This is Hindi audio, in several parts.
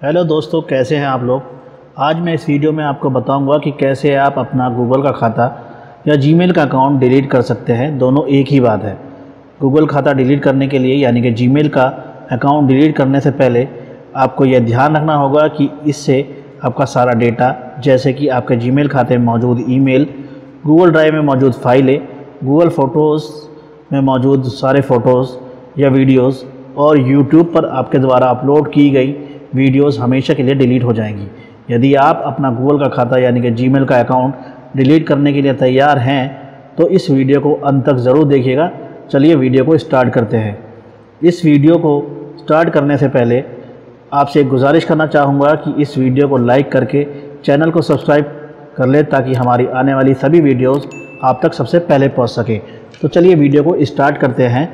हेलो दोस्तों, कैसे हैं आप लोग। आज मैं इस वीडियो में आपको बताऊंगा कि कैसे आप अपना गूगल का खाता या जीमेल का अकाउंट डिलीट कर सकते हैं। दोनों एक ही बात है। गूगल खाता डिलीट करने के लिए यानी कि जीमेल का अकाउंट डिलीट करने से पहले आपको यह ध्यान रखना होगा कि इससे आपका सारा डेटा, जैसे कि आपके जीमेल खाते में मौजूद ईमेल, गूगल ड्राइव में मौजूद फाइलें, गूगल फ़ोटोज़ में मौजूद सारे फ़ोटोज़ या वीडियोज़ और यूट्यूब पर आपके द्वारा अपलोड की गई वीडियोस हमेशा के लिए डिलीट हो जाएंगी। यदि आप अपना गूगल का खाता यानी कि जीमेल का अकाउंट डिलीट करने के लिए तैयार हैं तो इस वीडियो को अंत तक ज़रूर देखिएगा। चलिए वीडियो को स्टार्ट करते हैं। इस वीडियो को स्टार्ट करने से पहले आपसे एक गुजारिश करना चाहूँगा कि इस वीडियो को लाइक करके चैनल को सब्सक्राइब कर ले ताकि हमारी आने वाली सभी वीडियोज़ आप तक सबसे पहले पहुँच सके। तो चलिए वीडियो को स्टार्ट करते हैं।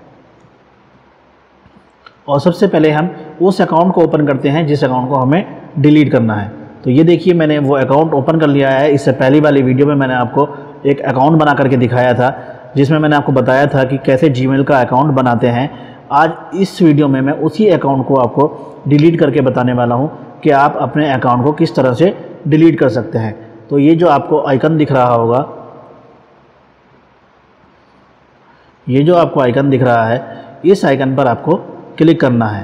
और सबसे पहले हम उस अकाउंट को ओपन करते हैं जिस अकाउंट को हमें डिलीट करना है। तो ये देखिए, मैंने वो अकाउंट ओपन कर लिया है। इससे पहली वाली वीडियो में मैंने आपको एक अकाउंट बना करके दिखाया था जिसमें मैंने आपको बताया था कि कैसे जीमेल का अकाउंट बनाते हैं। आज इस वीडियो में मैं उसी अकाउंट को आपको डिलीट करके बताने वाला हूँ कि आप अपने अकाउंट को किस तरह से डिलीट कर सकते हैं। तो ये जो आपको आइकन दिख रहा होगा, ये जो आपको आइकन दिख रहा है, इस आइकन पर आपको क्लिक करना है।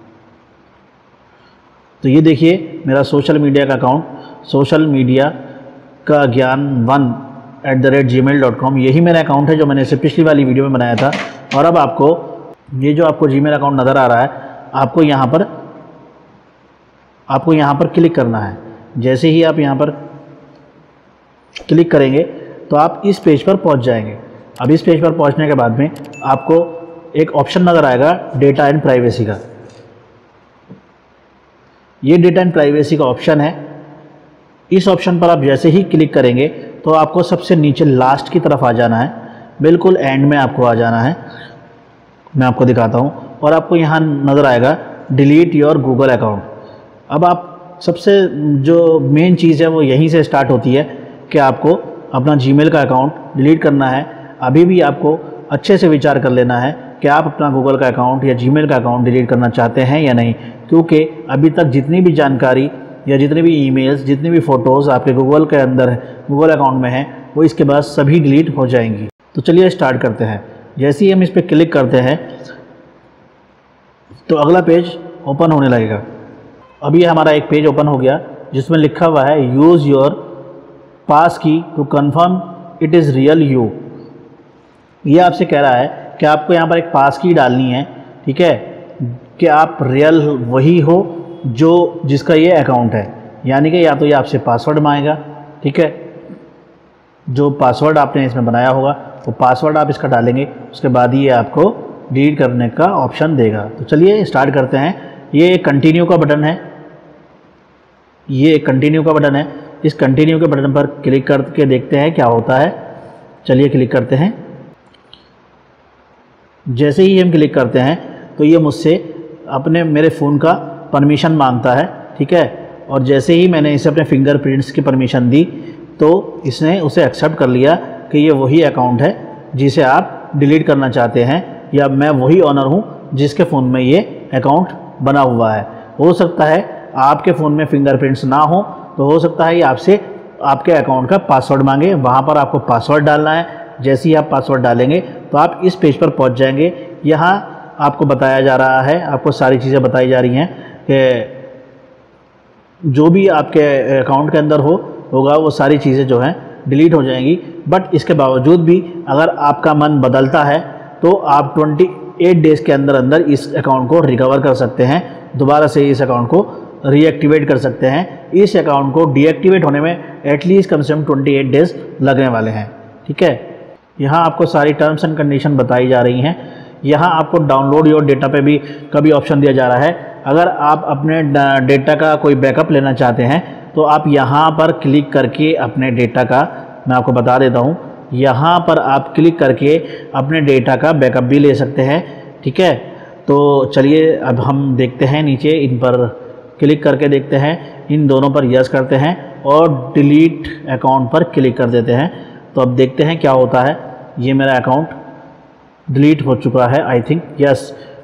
तो ये देखिए मेरा सोशल मीडिया का अकाउंट, सोशल मीडिया का ज्ञान1@gmail.com, यही मेरा अकाउंट है जो मैंने इसे पिछली वाली वीडियो में बनाया था। और अब आपको ये जो आपको जीमेल अकाउंट नज़र आ रहा है, आपको यहाँ पर क्लिक करना है। जैसे ही आप यहाँ पर क्लिक करेंगे तो आप इस पेज पर पहुँच जाएंगे। अब इस पेज पर पहुँचने के बाद में आपको एक ऑप्शन नज़र आएगा डेटा एंड प्राइवेसी का। ये डेटा एंड प्राइवेसी का ऑप्शन है। इस ऑप्शन पर आप जैसे ही क्लिक करेंगे तो आपको सबसे नीचे लास्ट की तरफ आ जाना है, बिल्कुल एंड में आपको आ जाना है। मैं आपको दिखाता हूँ और आपको यहाँ नज़र आएगा डिलीट योर गूगल अकाउंट। अब आप सबसे जो मेन चीज़ है वो यहीं से स्टार्ट होती है कि आपको अपना जीमेल का अकाउंट डिलीट करना है। अभी भी आपको अच्छे से विचार कर लेना है कि आप अपना गूगल का अकाउंट या जीमेल का अकाउंट डिलीट करना चाहते हैं या नहीं, क्योंकि अभी तक जितनी भी जानकारी या जितने भी ईमेल्स, जितनी भी फ़ोटोज़ आपके गूगल के अंदर गूगल अकाउंट में हैं, वो इसके बाद सभी डिलीट हो जाएंगी। तो चलिए स्टार्ट करते हैं। जैसे ही हम इस पर क्लिक करते हैं तो अगला पेज ओपन होने लगेगा। अभी हमारा एक पेज ओपन हो गया जिसमें लिखा हुआ है use your passkey to confirm it is real you. ये आपसे कह रहा है कि आपको यहाँ पर एक पास की डालनी है, ठीक है, कि आप रियल वही हो जो जिसका ये अकाउंट है। यानी कि या तो ये आपसे पासवर्ड मांगेगा, ठीक है, जो पासवर्ड आपने इसमें बनाया होगा वो पासवर्ड आप इसका डालेंगे, उसके बाद ही ये आपको डिलीट करने का ऑप्शन देगा। तो चलिए स्टार्ट करते हैं। ये कंटिन्यू का बटन है, ये कंटिन्यू का बटन है। इस कंटिन्यू के बटन पर क्लिक करके देखते हैं क्या होता है। चलिए क्लिक करते हैं। जैसे ही हम क्लिक करते हैं तो ये मुझसे मेरे फ़ोन का परमिशन मांगता है, ठीक है। और जैसे ही मैंने इसे अपने फिंगरप्रिंट्स की परमिशन दी तो इसने उसे एक्सेप्ट कर लिया कि ये वही अकाउंट है जिसे आप डिलीट करना चाहते हैं, या मैं वही ऑनर हूँ जिसके फ़ोन में ये अकाउंट बना हुआ है। हो सकता है आपके फ़ोन में फिंगरप्रिंट्स ना हो तो हो सकता है ये आपसे आपके अकाउंट का पासवर्ड मांगे। वहाँ पर आपको पासवर्ड डालना है। जैसे ही आप पासवर्ड डालेंगे तो आप इस पेज पर पहुंच जाएंगे। यहाँ आपको बताया जा रहा है, आपको सारी चीज़ें बताई जा रही हैं कि जो भी आपके अकाउंट के अंदर होगा वो सारी चीज़ें जो हैं डिलीट हो जाएंगी। बट इसके बावजूद भी अगर आपका मन बदलता है तो आप 28 डेज़ के अंदर अंदर इस अकाउंट को रिकवर कर सकते हैं, दोबारा से इस अकाउंट को रीएक्टिवेट कर सकते हैं। इस अकाउंट को डीएक्टिवेट होने में एटलीस्ट कम से कम 28 डेज़ लगने वाले हैं, ठीक है। यहाँ आपको सारी टर्म्स एंड कंडीशन बताई जा रही हैं। यहाँ आपको डाउनलोड योर डेटा पे भी कभी ऑप्शन दिया जा रहा है। अगर आप अपने डेटा का कोई बैकअप लेना चाहते हैं तो आप यहाँ पर क्लिक करके अपने डेटा का, मैं आपको बता देता हूँ, यहाँ पर आप क्लिक करके अपने डेटा का बैकअप भी ले सकते हैं, ठीक है। तो चलिए अब हम देखते हैं, नीचे इन पर क्लिक करके देखते हैं। इन दोनों पर यस करते हैं और डिलीट अकाउंट पर क्लिक कर देते हैं। तो अब देखते हैं क्या होता है। ये मेरा अकाउंट डिलीट हो चुका है, I think, yes.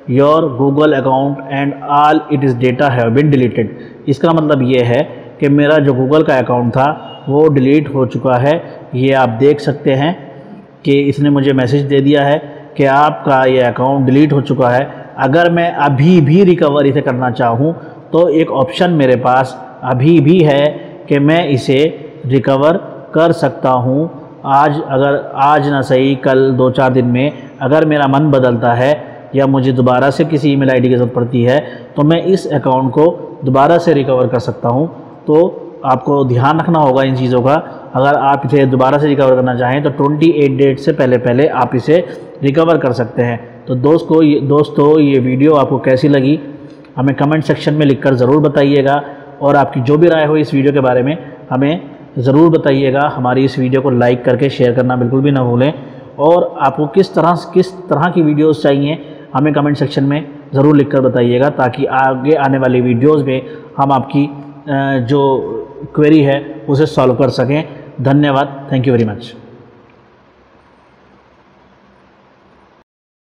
Your Google account and all it is data have been deleted. इसका मतलब ये है कि मेरा जो गूगल का अकाउंट था वो डिलीट हो चुका है। ये आप देख सकते हैं कि इसने मुझे मैसेज दे दिया है कि आपका ये अकाउंट डिलीट हो चुका है। अगर मैं अभी भी रिकवर इसे करना चाहूँ तो एक ऑप्शन मेरे पास अभी भी है कि मैं इसे रिकवर कर सकता हूँ। आज ना सही कल 2-4 दिन में अगर मेरा मन बदलता है या मुझे दोबारा से किसी ईमेल आईडी की ज़रूरत पड़ती है तो मैं इस अकाउंट को दोबारा से रिकवर कर सकता हूँ। तो आपको ध्यान रखना होगा इन चीज़ों का। अगर आप इसे दोबारा से रिकवर करना चाहें तो 28 डेट से पहले आप इसे रिकवर कर सकते हैं। तो दोस्तों ये वीडियो आपको कैसी लगी हमें कमेंट सेक्शन में लिखकर ज़रूर बताइएगा, और आपकी जो भी राय हो इस वीडियो के बारे में हमें ज़रूर बताइएगा। हमारी इस वीडियो को लाइक करके शेयर करना बिल्कुल भी ना भूलें, और आपको किस तरह की वीडियोस चाहिए हमें कमेंट सेक्शन में ज़रूर लिखकर बताइएगा, ताकि आगे आने वाली वीडियोस में हम आपकी जो क्वेरी है उसे सॉल्व कर सकें। धन्यवाद। Thank you very much.